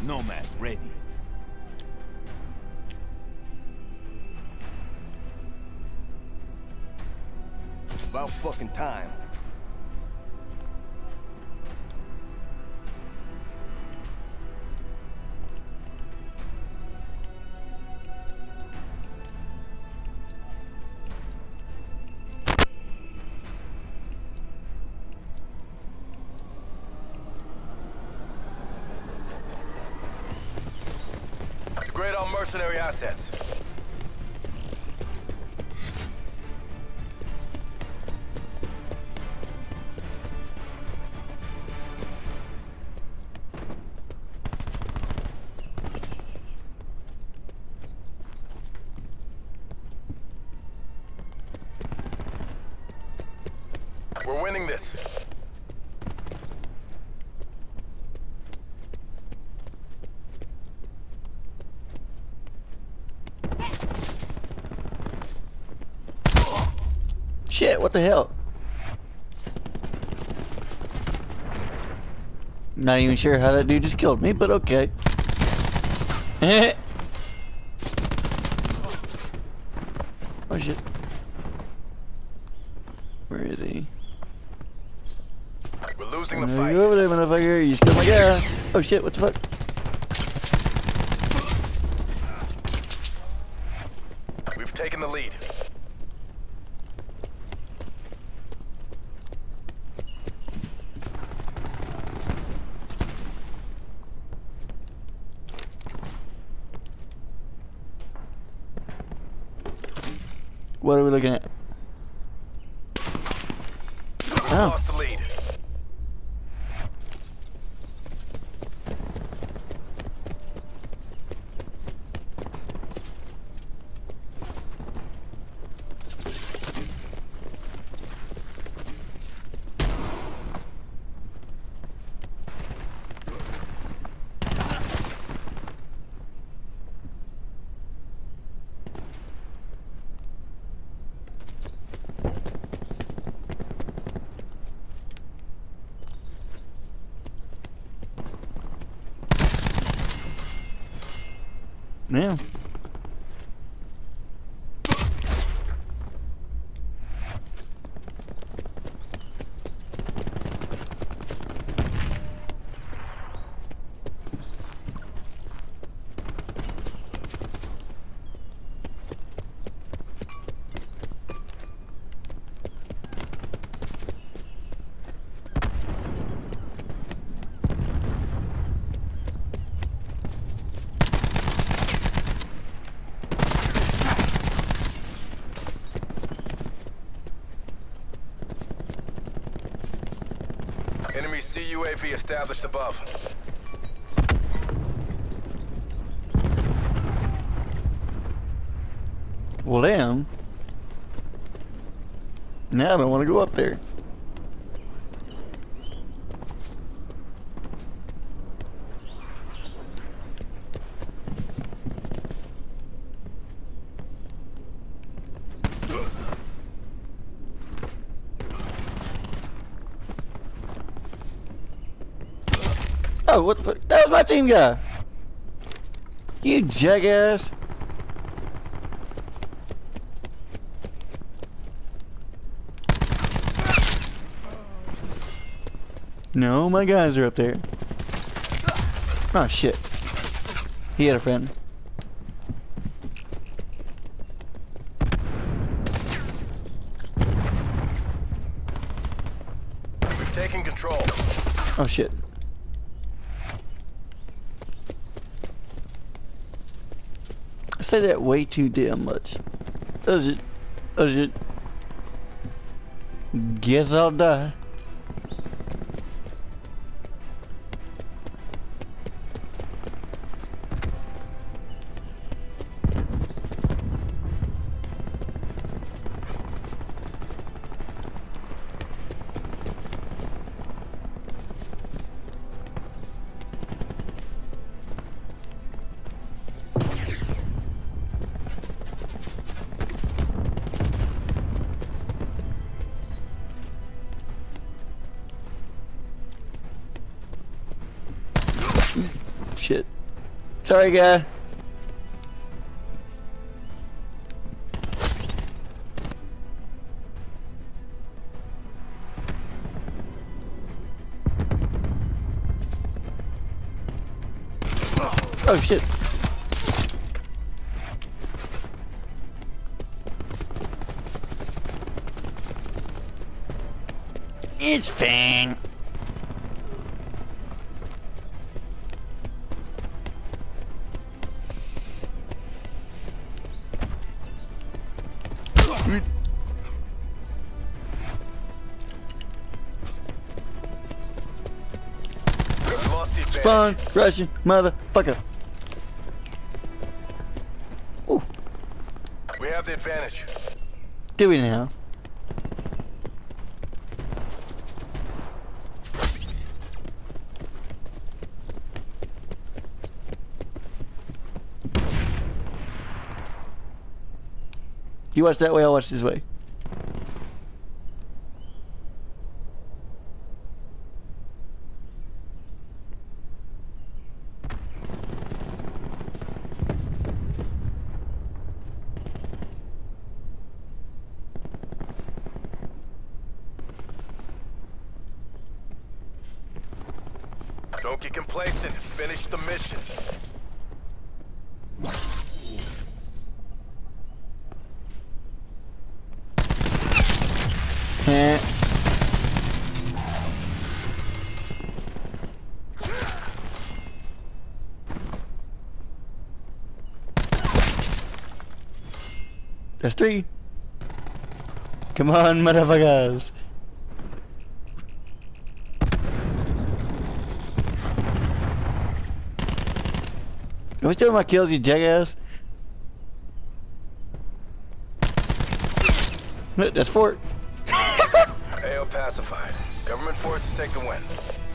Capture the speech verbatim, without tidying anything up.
Nomad ready. About fucking time. Grade on mercenary assets. We're winning this. Shit, what the hell? Not even sure how that dude just killed me, but okay. Oh shit. Where is he? We're losing the There fight. you go over there, motherfucker. You just killed my guy. Oh shit, what the fuck? We've taken the lead. What are we looking at? We've Oh. lost the lead. Yeah. Enemy C U A V established above. Well, damn. Now I don't want to go up there. Oh, what the fuck? That was my team guy! You jackass! No, my guys are up there. Oh shit. He had a friend. We've taken control. Oh shit. I say that way too damn much. Does it? Does it? Guess I'll die. Shit. Sorry, guy. Oh shit. It's Fang. We've lost the advantage. Spawn, Russian motherfucker. Ooh, We have the advantage. do we now? You watch that way, I'll watch this way. Don't get complacent. Finish the mission. Eh. There's three. Come on, motherfuckers. Are we stealing my kills, you jackass? Look, that's four. A O pacified. Government forces take the win.